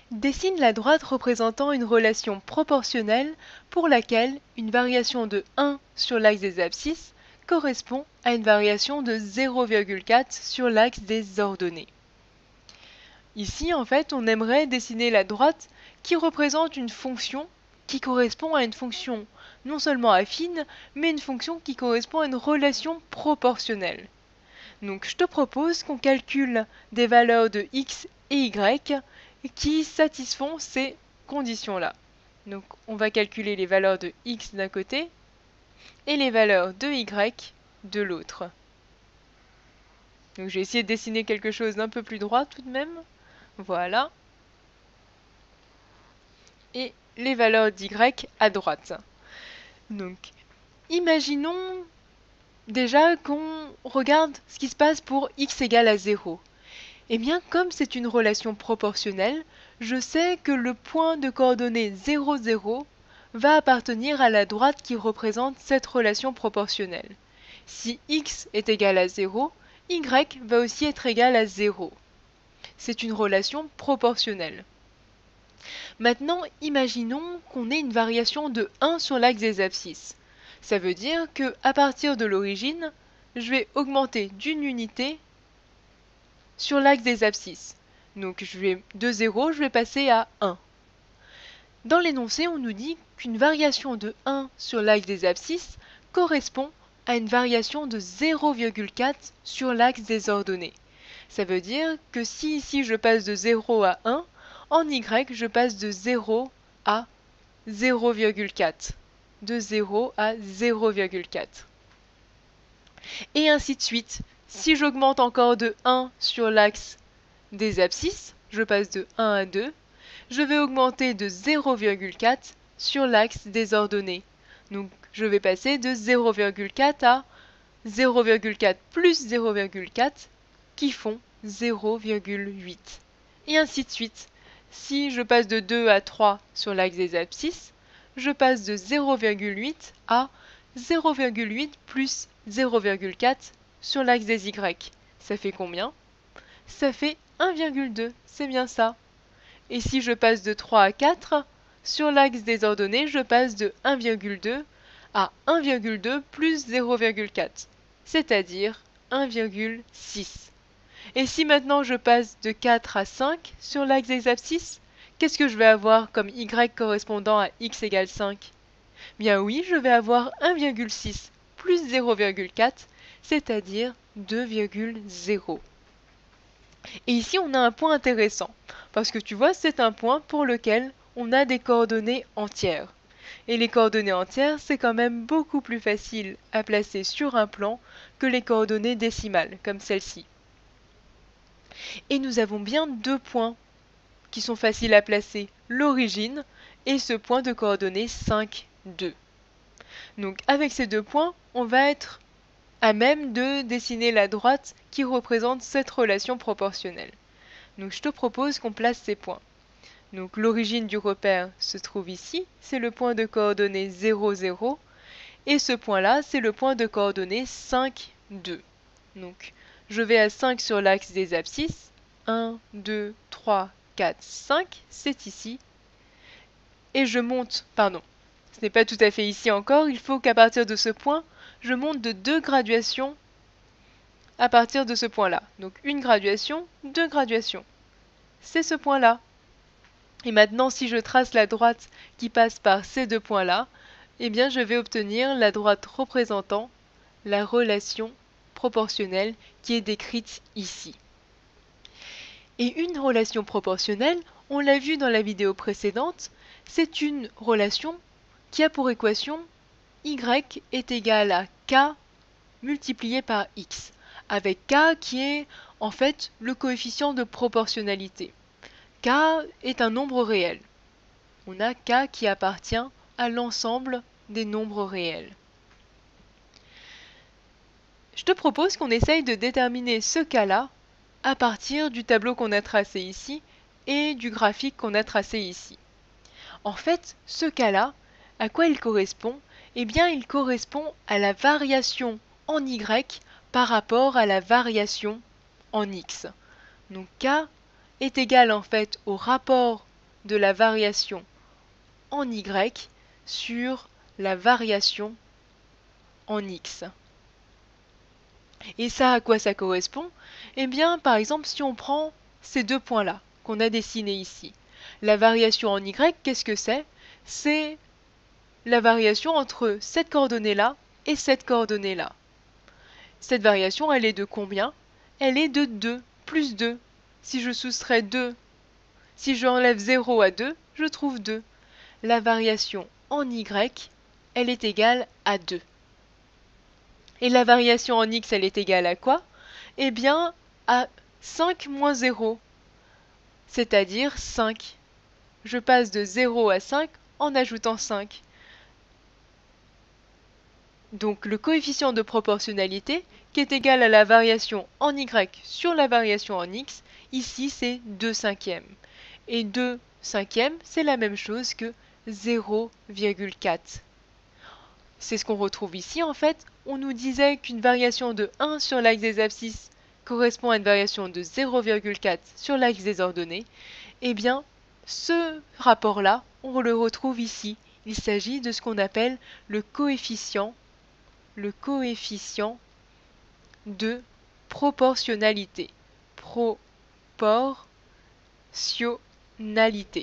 Dessine la droite représentant une relation proportionnelle pour laquelle une variation de 1 sur l'axe des abscisses correspond à une variation de 0,4 sur l'axe des ordonnées. Ici, en fait, on aimerait dessiner la droite qui représente une fonction qui correspond à une fonction non seulement affine, mais une fonction qui correspond à une relation proportionnelle. Donc je te propose qu'on calcule des valeurs de x et y qui satisfont ces conditions-là. Donc on va calculer les valeurs de x d'un côté et les valeurs de y de l'autre. Donc je vais essayer de dessiner quelque chose d'un peu plus droit tout de même. Voilà. Et les valeurs d'y à droite. Donc imaginons déjà qu'on regarde ce qui se passe pour x égale à 0. Eh bien, comme c'est une relation proportionnelle, je sais que le point de coordonnées 0, 0 va appartenir à la droite qui représente cette relation proportionnelle. Si x est égal à 0, y va aussi être égal à 0. C'est une relation proportionnelle. Maintenant, imaginons qu'on ait une variation de 1 sur l'axe des abscisses. Ça veut dire que à partir de l'origine, je vais augmenter d'une unité sur l'axe des abscisses. Donc de 0, je vais passer à 1. Dans l'énoncé, on nous dit qu'une variation de 1 sur l'axe des abscisses correspond à une variation de 0,4 sur l'axe des ordonnées. Ça veut dire que si ici je passe de 0 à 1, en y je passe de 0 à 0,4. De 0 à 0,4. Et ainsi de suite. Si j'augmente encore de 1 sur l'axe des abscisses, je passe de 1 à 2, je vais augmenter de 0,4 sur l'axe des ordonnées. Donc je vais passer de 0,4 à 0,4 plus 0,4 qui font 0,8. Et ainsi de suite. Si je passe de 2 à 3 sur l'axe des abscisses, je passe de 0,8 à 0,8 plus 0,4 sur l'axe des Y. Ça fait combien? Ça fait 1,2, c'est bien ça. Et si je passe de 3 à 4, sur l'axe des ordonnées, je passe de 1,2 à 1,2 plus 0,4, c'est-à-dire 1,6. Et si maintenant je passe de 4 à 5 sur l'axe des abscisses, qu'est-ce que je vais avoir comme y correspondant à x égale 5? Bien oui, je vais avoir 1,6 plus 0,4, c'est-à-dire 2,0. Et ici, on a un point intéressant, parce que tu vois, c'est un point pour lequel on a des coordonnées entières. Et les coordonnées entières, c'est quand même beaucoup plus facile à placer sur un plan que les coordonnées décimales, comme celle-ci. Et nous avons bien deux points qui sont faciles à placer, l'origine et ce point de coordonnées 5, 2. Donc avec ces deux points, on va être à même de dessiner la droite qui représente cette relation proportionnelle. Donc je te propose qu'on place ces points. Donc l'origine du repère se trouve ici, c'est le point de coordonnées 0, 0, et ce point-là, c'est le point de coordonnées 5, 2. Donc je vais à 5 sur l'axe des abscisses, 1, 2, 3, 4, 5, c'est ici, et je monte, pardon, ce n'est pas tout à fait ici encore, il faut qu'à partir de ce point, je monte de 2 graduations à partir de ce point-là. Donc une graduation, 2 graduations. C'est ce point-là. Et maintenant, si je trace la droite qui passe par ces deux points-là, eh bien je vais obtenir la droite représentant la relation proportionnelle qui est décrite ici. Et une relation proportionnelle, on l'a vu dans la vidéo précédente, c'est une relation qui a pour équation y est égal à k multiplié par x, avec k qui est en fait le coefficient de proportionnalité. K est un nombre réel. On a k qui appartient à l'ensemble des nombres réels. Je te propose qu'on essaye de déterminer ce cas-là à partir du tableau qu'on a tracé ici et du graphique qu'on a tracé ici. En fait, ce cas-là, à quoi il correspond? Eh bien, il correspond à la variation en y par rapport à la variation en x. Donc k est égal en fait au rapport de la variation en y sur la variation en x. Et ça, à quoi ça correspond? Eh bien, par exemple, si on prend ces deux points-là qu'on a dessinés ici, la variation en y, qu'est-ce que c'est? C'est la variation entre cette coordonnée-là et cette coordonnée-là. Cette variation, elle est de combien? Elle est de 2, plus 2. Si je soustrais 2, si j'enlève 0 à 2, je trouve 2. La variation en y, elle est égale à 2. Et la variation en x, elle est égale à quoi? Eh bien, à 5 moins 0, c'est-à-dire 5. Je passe de 0 à 5 en ajoutant 5. Donc le coefficient de proportionnalité, qui est égal à la variation en y sur la variation en x, ici c'est 2 cinquièmes. Et 2 cinquièmes, c'est la même chose que 0,4. C'est ce qu'on retrouve ici en fait. On nous disait qu'une variation de 1 sur l'axe des abscisses correspond à une variation de 0,4 sur l'axe des ordonnées. Eh bien, ce rapport-là, on le retrouve ici. Il s'agit de ce qu'on appelle le coefficient de proportionnalité. Proportionnalité.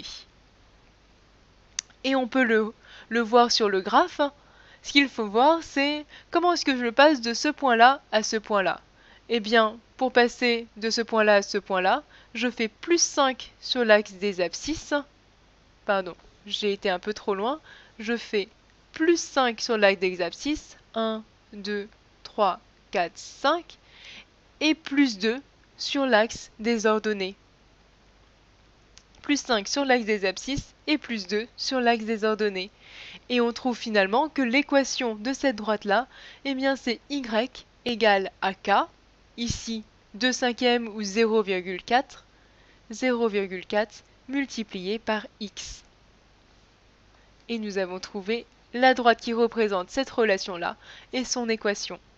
Et on peut le voir sur le graphe. Ce qu'il faut voir, c'est comment est-ce que je passe de ce point-là à ce point-là. Eh bien, pour passer de ce point-là à ce point-là, je fais plus 5 sur l'axe des abscisses. Pardon, j'ai été un peu trop loin. Je fais plus 5 sur l'axe des abscisses. 1, 2, 3, 4, 5. Et plus 2 sur l'axe des ordonnées. Plus 5 sur l'axe des abscisses et plus 2 sur l'axe des ordonnées. Et on trouve finalement que l'équation de cette droite-là, eh bien c'est y égale à k, ici 2 cinquièmes ou 0,4, 0,4 multiplié par x. Et nous avons trouvé la droite qui représente cette relation-là et son équation.